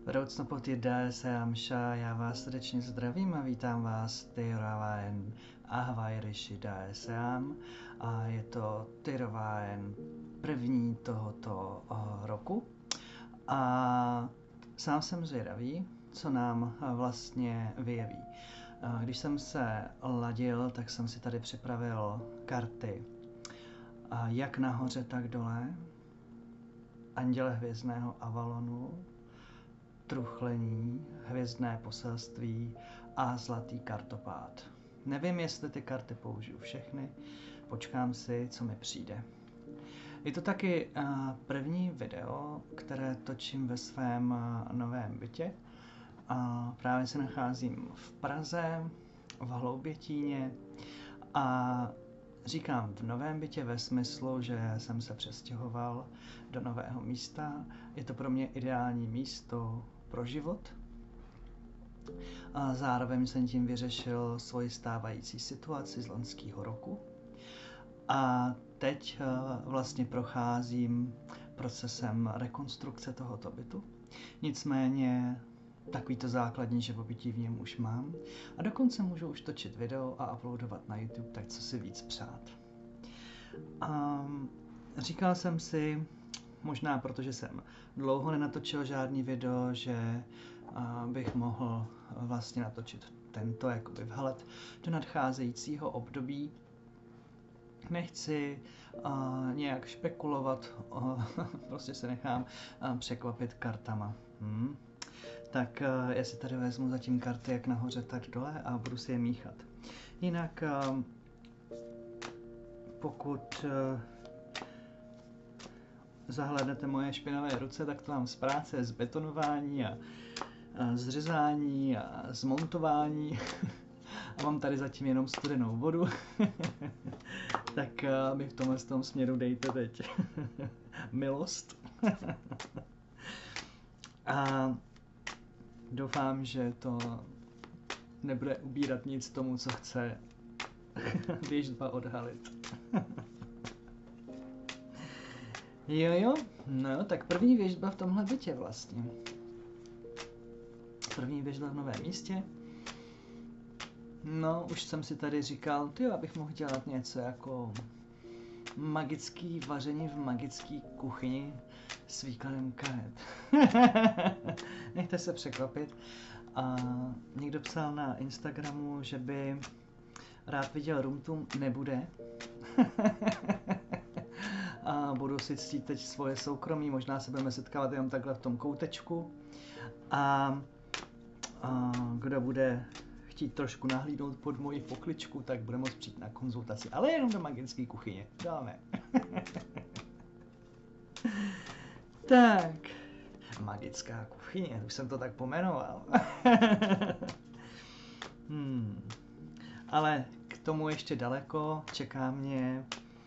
Vedoucno pod DSMša, já vás srdečně zdravím a vítám vás Tyrovaen Ahvaj Rishi DSM a je to Tyrovaen první tohoto roku a sám jsem zvědavý, co nám vlastně vyjeví. Když jsem se ladil, tak jsem si tady připravil karty jak nahoře, tak dole, Anděle hvězdného Avalonu, Truchlení, Hvězdné poselství a Zlatý kartopád. Nevím, jestli ty karty použiju všechny, počkám si, co mi přijde. Je to taky první video, které točím ve svém novém bytě. Právě se nacházím v Praze, v Hloubětíně a říkám v novém bytě ve smyslu, že jsem se přestěhoval do nového místa. Je to pro mě ideální místo pro život. A zároveň jsem tím vyřešil svoji stávající situaci z loňského roku. A teď vlastně procházím procesem rekonstrukce tohoto bytu. Nicméně takovýto základní živobytí v něm už mám. A dokonce můžu už točit video a uploadovat na YouTube, tak co si víc přát. Říkal jsem si, možná protože jsem dlouho nenatočil žádný video, že bych mohl vlastně natočit tento jakoby vhled do nadcházejícího období. Nechci nějak špekulovat, prostě se nechám překvapit kartama. Tak já si tady vezmu zatím karty jak nahoře, tak dole a budu si je míchat. Jinak pokud zahlédnete moje špinavé ruce, tak to mám z práce, z betonování a zřezání a zmontování. A mám tady zatím jenom studenou vodu. Tak mi v tomhle tom směru dejte teď milost. A doufám, že to nebude ubírat nic tomu, co chce věštba odhalit. Jo, no tak první věštba v tomhle bytě vlastně. První věštba v novém místě. No, už jsem si tady říkal, abych mohl dělat něco jako magický vaření v magické kuchyni s výkladem karet. Nechte se překvapit. A někdo psal na Instagramu, že by rád viděl roomtour, nebude. A budu si ctít teď svoje soukromí, možná se budeme setkávat jenom takhle v tom koutečku. A kdo bude chtít trošku nahlídnout pod moji pokličku, tak bude moct přijít na konzultaci, ale jenom do magické kuchyně. Dáme. Tak, magická kuchyně, už jsem to tak pomenoval. Ale k tomu ještě daleko, čeká mě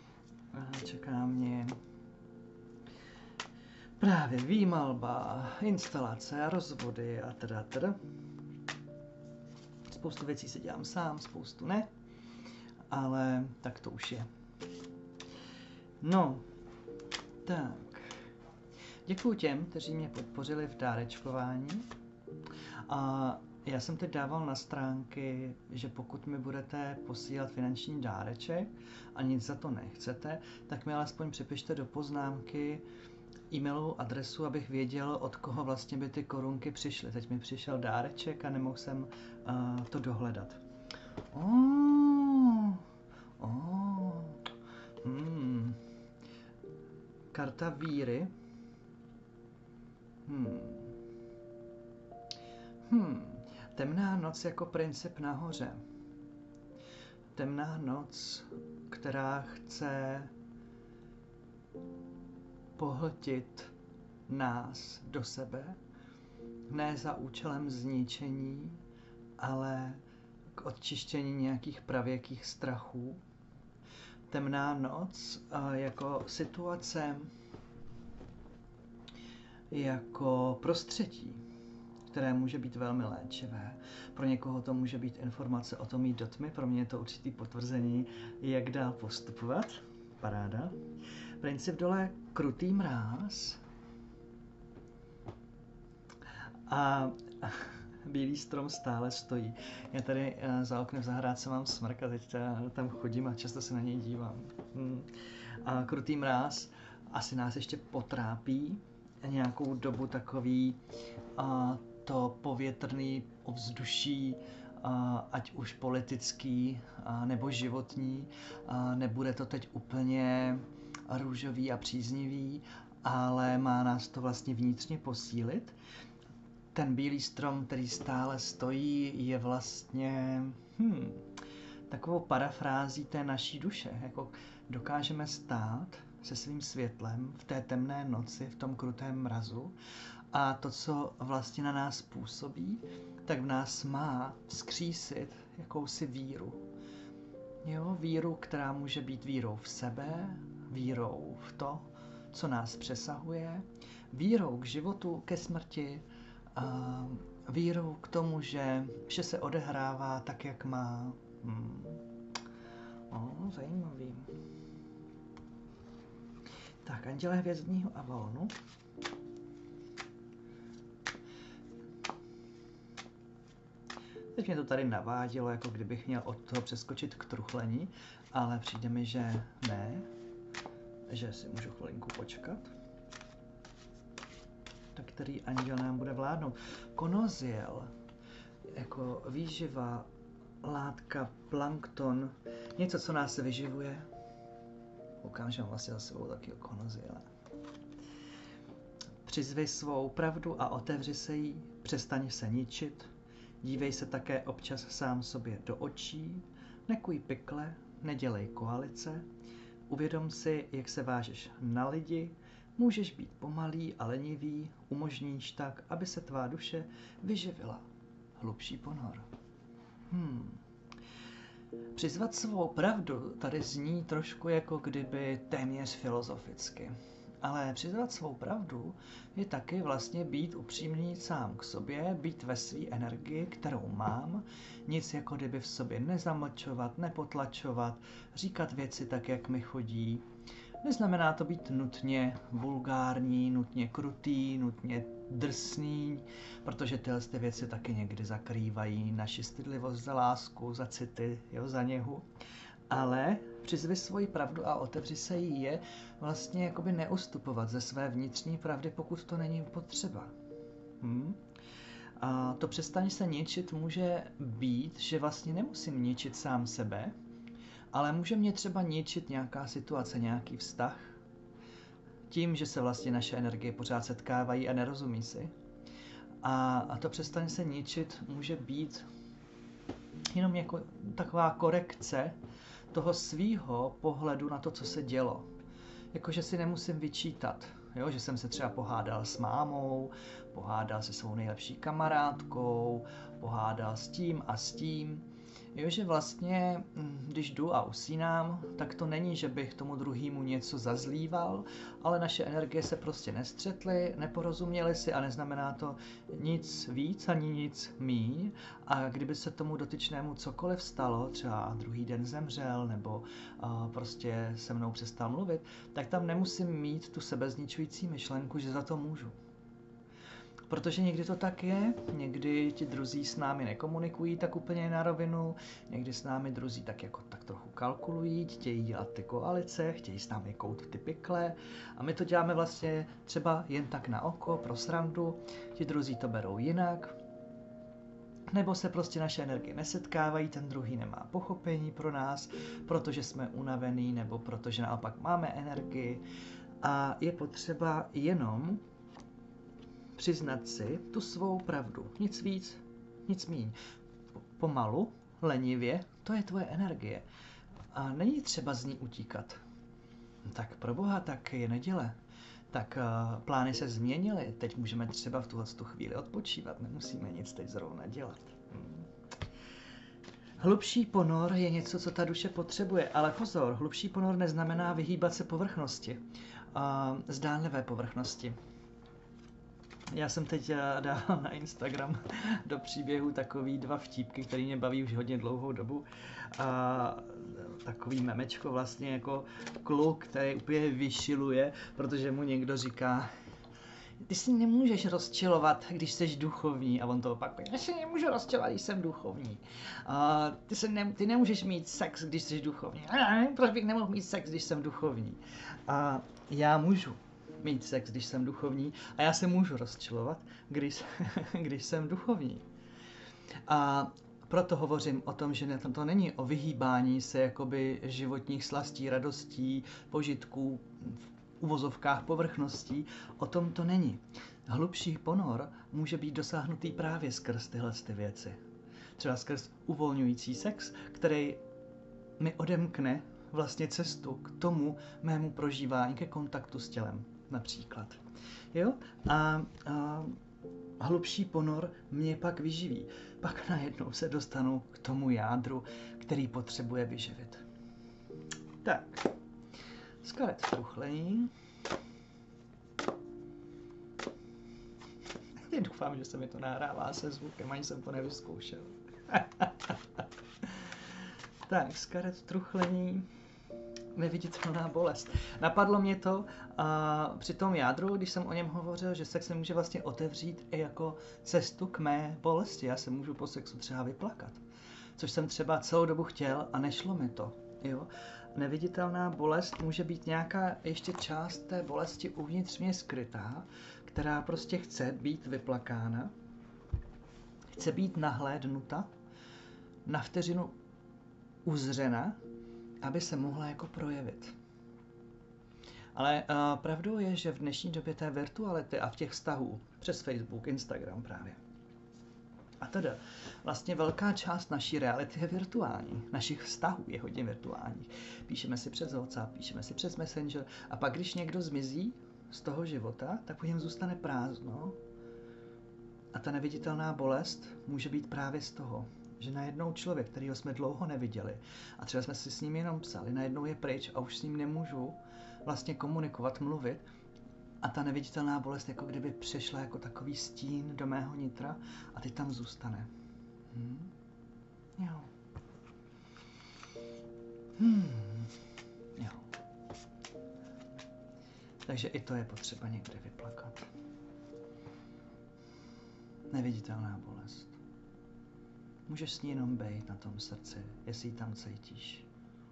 právě výmalba, instalace, rozvody a teda. Spoustu věcí se dělám sám, spoustu ne, ale tak to už je. No, tak. Děkuju těm, kteří mě podpořili v dárečkování. A já jsem teď dával na stránky, že pokud mi budete posílat finanční dáreček a nic za to nechcete, tak mi alespoň připište do poznámky e-mailovou adresu, abych věděl, od koho vlastně by ty korunky přišly. Teď mi přišel dáreček a nemohl jsem to dohledat. Karta víry. Temná noc jako princip nahoře. Temná noc, která chce pohltit nás do sebe, ne za účelem zničení, ale k odčištění nějakých pravěkých strachů. Temná noc jako situace, jako prostředí, které může být velmi léčivé. Pro někoho to může být informace o tom jít do tmy, pro mě je to určitý potvrzení, jak dál postupovat. Paráda. Princip dole, krutý mráz. A bílý strom stále stojí. Já tady za oknem v zahrádce mám smrk a teď tam chodím a často se na něj dívám. A krutý mráz asi nás ještě potrápí nějakou dobu, takový to povětrný ovzduší, ať už politický nebo životní. Nebude to teď úplně růžový a příznivý, ale má nás to vlastně vnitřně posílit. Ten bílý strom, který stále stojí, je vlastně takovou parafrází té naší duše. Jako dokážeme stát se svým světlem v té temné noci, v tom krutém mrazu a to, co vlastně na nás působí, tak v nás má vzkřísit jakousi víru. Jo, víru, která může být vírou v sebe, vírou v to, co nás přesahuje, vírou k životu, ke smrti, vírou k tomu, že vše se odehrává tak, jak má. Zajímavý. Tak, anděle hvězdního Avalonu. Teď mě to tady navádělo, jako kdybych měl od toho přeskočit k truchlení, ale přijde mi, že ne, že si můžu chvilinku počkat. Tak který anděl nám bude vládnout? Konoziel, jako výživa, látka, plankton, něco, co nás vyživuje. Koukám, že mám vlastně za sebou taky konoziele. Přizvi svou pravdu a otevři se jí, přestaň se ničit, dívej se také občas sám sobě do očí, nekuj pikle, nedělej koalice, uvědom si, jak se vážeš na lidi, můžeš být pomalý a lenivý, umožníš tak, aby se tvá duše vyživila. Hlubší ponor. Přizvat svou pravdu tady zní trošku jako kdyby téměř filozoficky. Ale přizvat svou pravdu je taky vlastně být upřímný sám k sobě, být ve své energii, kterou mám, nic jako kdyby v sobě nezamlčovat, nepotlačovat, říkat věci tak, jak mi chodí. Neznamená to být nutně vulgární, nutně krutý, nutně drsný, protože tyhle věci taky někdy zakrývají naši stydlivost za lásku, za city, jo, za něhu. Ale přizvi svoji pravdu a otevři se jí je vlastně jakoby neustupovat ze své vnitřní pravdy, pokud to není potřeba. A to přestaň se ničit může být, že vlastně nemusím ničit sám sebe, ale může mě třeba ničit nějaká situace, nějaký vztah, tím, že se vlastně naše energie pořád setkávají a nerozumí si. A to přestaň se ničit může být jenom jako taková korekce toho svýho pohledu na to, co se dělo. Jakože si nemusím vyčítat, jo? Že jsem se třeba pohádal s mámou, pohádal se svou nejlepší kamarádkou, pohádal s tím a s tím. Jo, že vlastně, když jdu a usínám, tak to není, že bych tomu druhému něco zazlíval, ale naše energie se prostě nestřetly, neporozuměly si a neznamená to nic víc ani nic míň. A kdyby se tomu dotyčnému cokoliv stalo, třeba druhý den zemřel nebo prostě se mnou přestal mluvit, tak tam nemusím mít tu sebezničující myšlenku, že za to můžu. Protože někdy to tak je, někdy ti druzí s námi nekomunikují tak úplně na rovinu, někdy s námi druzí tak trochu kalkulují, chtějí dělat ty koalice, chtějí s námi kout ty pikle a my to děláme vlastně třeba jen tak na oko, pro srandu, ti druzí to berou jinak, nebo se prostě naše energie nesetkávají, ten druhý nemá pochopení pro nás, protože jsme unavený nebo protože naopak máme energii a je potřeba jenom přiznat si tu svou pravdu. Nic víc, nic míň. Pomalu, lenivě, to je tvoje energie. A není třeba z ní utíkat. Tak pro Boha, tak je neděle. Tak plány se změnily. Teď můžeme třeba v tuhle chvíli odpočívat. Nemusíme nic teď zrovna dělat. Hlubší ponor je něco, co ta duše potřebuje. Ale pozor, hlubší ponor neznamená vyhýbat se povrchnosti. Zdánlivé povrchnosti. Já jsem teď dal na Instagram do příběhu takový 2 vtípky, které mě baví už hodně dlouhou dobu. A takový memečko vlastně jako kluk, který úplně vyšiluje, protože mu někdo říká, ty si nemůžeš rozčilovat, když jsi duchovní. A on to opakuje. Já si nemůžu rozčilovat, když jsem duchovní. Ty nemůžeš mít sex, když jsi duchovní. Proč bych nemohl mít sex, když jsem duchovní? A já můžu mít sex, když jsem duchovní. A já se můžu rozčilovat, když jsem duchovní. A proto hovořím o tom, že to není o vyhýbání se jakoby životních slastí, radostí, požitků, v uvozovkách povrchností. O tom to není. Hlubší ponor může být dosáhnutý právě skrz tyhle věci. Třeba skrz uvolňující sex, který mi odemkne vlastně cestu k tomu mému prožívání, ke kontaktu s tělem například. Jo? A hlubší ponor mě pak vyživí. Pak najednou se dostanu k tomu jádru, který potřebuje vyživit. Tak, skaret truchlení. Doufám, že se mi to nahrává se zvukem, ani jsem to nevyzkoušel. Tak, skaret truchlení. Neviditelná bolest. Napadlo mě to při tom jádru, když jsem o něm hovořil, že sex se může vlastně otevřít i jako cestu k mé bolesti. Já se můžu po sexu třeba vyplakat. Což jsem třeba celou dobu chtěl a nešlo mi to. Jo? Neviditelná bolest může být nějaká ještě část té bolesti uvnitř mě skrytá, která prostě chce být vyplakána, chce být nahlédnuta, na vteřinu uzřena, aby se mohla jako projevit. Ale pravdou je, že v dnešní době té virtuality a v těch vztahů přes Facebook, Instagram právě. A teda vlastně velká část naší reality je virtuální. Našich vztahů je hodně virtuálních. Píšeme si přes WhatsApp, píšeme si přes Messenger a pak, když někdo zmizí z toho života, tak po něm zůstane prázdno. A ta neviditelná bolest může být právě z toho, že najednou člověk, kterýho jsme dlouho neviděli a třeba jsme si s ním jenom psali, najednou je pryč a už s ním nemůžu vlastně komunikovat, mluvit a ta neviditelná bolest jako kdyby přešla jako takový stín do mého nitra a teď tam zůstane. Jo. Jo. Takže i to je potřeba někde vyplakat. Neviditelná bolest. Můžeš s ní jenom bejt na tom srdci, jestli ji tam cítíš.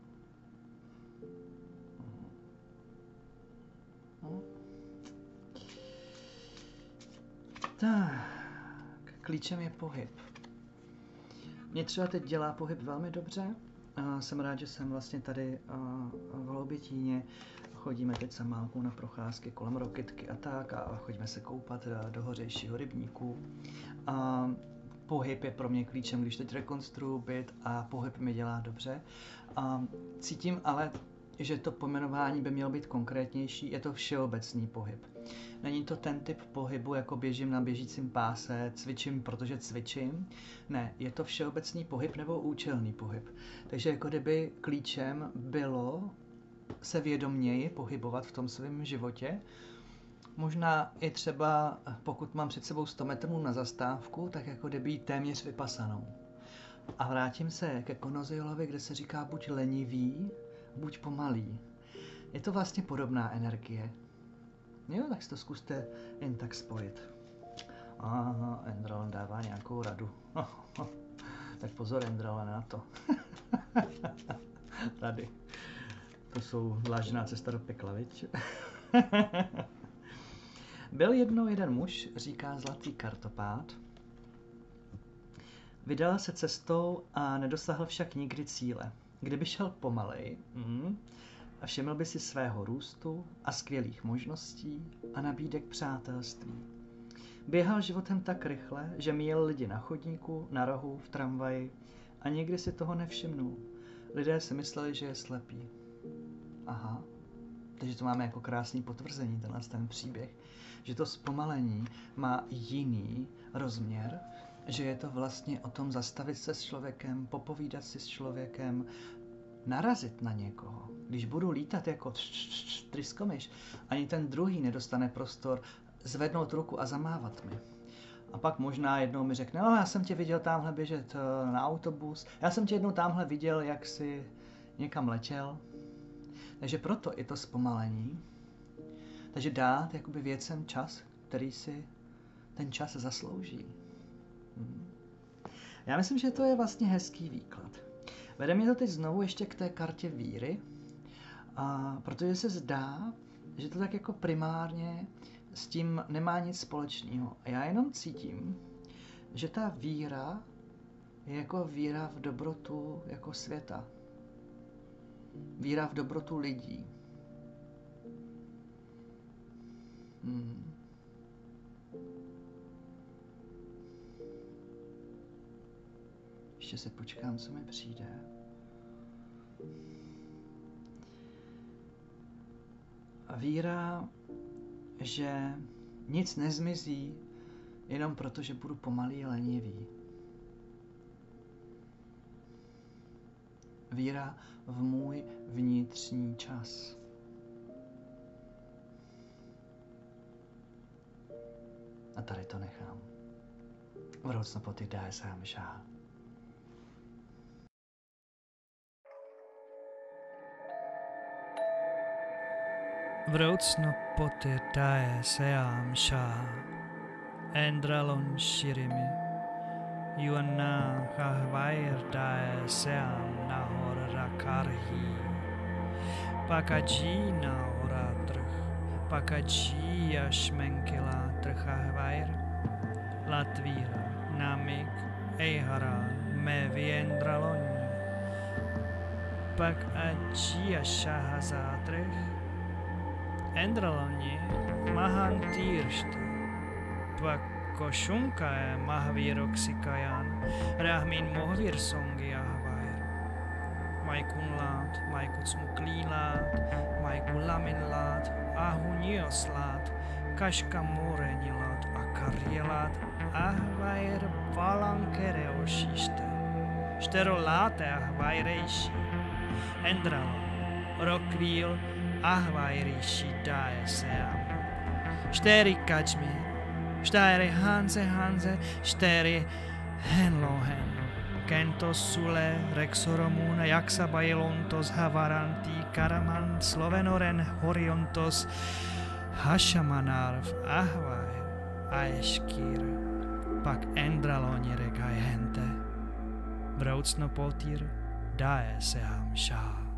Tak, klíčem je pohyb. Mě třeba teď dělá pohyb velmi dobře. Jsem rád, že jsem vlastně tady v Hloubětíně. Chodíme teď s Amálkou na procházky kolem Rokytky a tak a chodíme se koupat do hořejšího rybníku. Pohyb je pro mě klíčem, když teď rekonstruuji byt a pohyb mi dělá dobře. Cítím ale, že to pojmenování by mělo být konkrétnější, je to všeobecný pohyb. Není to ten typ pohybu, jako běžím na běžícím páse, cvičím, protože cvičím. Ne, je to všeobecný pohyb nebo účelný pohyb. Takže jako kdyby klíčem bylo se vědoměji pohybovat v tom svém životě. Možná i třeba, pokud mám před sebou 100 metrů na zastávku, tak jako kdyby téměř vypasanou. A vrátím se ke Konoziolovi, kde se říká buď lenivý, buď pomalý. Je to vlastně podobná energie. Jo, tak si to zkuste jen tak spojit. Aha, Endrel dává nějakou radu. Tak pozor, Endrel, na to. Rady. To jsou dlážděná cesta do pekla, viď? Byl jednou jeden muž, říká Zlatý kartopát. Vydal se cestou a nedosáhl však nikdy cíle. Kdyby šel pomalej a všiml by si svého růstu a skvělých možností a nabídek přátelství. Běhal životem tak rychle, že míjel lidi na chodníku, na rohu, v tramvaji a nikdy si toho nevšimnul. Lidé si mysleli, že je slepý. Aha, takže to máme jako krásný potvrzení, ten příběh, že to zpomalení má jiný rozměr, že je to vlastně o tom zastavit se s člověkem, popovídat si s člověkem, narazit na někoho. Když budu lítat jako tryskomyš, ani ten druhý nedostane prostor zvednout ruku a zamávat mi. A pak možná jednou mi řekne, no já jsem tě viděl tamhle běžet na autobus, já jsem tě jednou tamhle viděl, jak jsi někam letěl. Takže proto i to zpomalení. Takže dát jakoby věcem čas který si ten čas zaslouží. Já myslím, že to je vlastně hezký výklad. Vede mě to teď znovu ještě k té kartě víry, protože se zdá, že to tak jako primárně s tím nemá nic společného. A já jenom cítím, že ta víra je jako víra v dobrotu jako světa. Víra v dobrotu lidí. Ještě se počkám, co mi přijde. A víra, že nic nezmizí jenom proto, že budu pomalý a lenivý. Víra v můj vnitřní čas. A tady to nechám. Vrocnopoti DSM Shah. Vrocnopoti DSM Shah. Endralon Shirimi. Yuanna Kahvair DSM Nahor Rakarhi. Pakaji Nahora Trh. Pakaji Ashmenkila Trhahvair. Latvira Namik Eihara Meviendralon. Pakaji Ashahazatrh. Endraloni Mahantirshta. Koshunkae Mahaviroksikajan Rahmin Mohvir Songi Ahvair Maikunlaat, Maikutsmuklilaat, Maikulaminlaat, Ahunioslaat, Kashkamorenilaat, Akarjelaat, Ahvair Valankereoshiste, Sterolate Ahvaireishi, Endralon, Rokvil, Ahvairishi Daeseam, Steri Kajmi, Steri Hanse, Steri Henlohen, Kentos Sule, Rexoromuna, Jaksabailontos, Havaranti, Karaman, Slovenoren, Horiontos, Hashamanarv, Ahvair, Aeshkir, Pak Endraloni Regajente, Vrocnopotir, Daeseam Shah.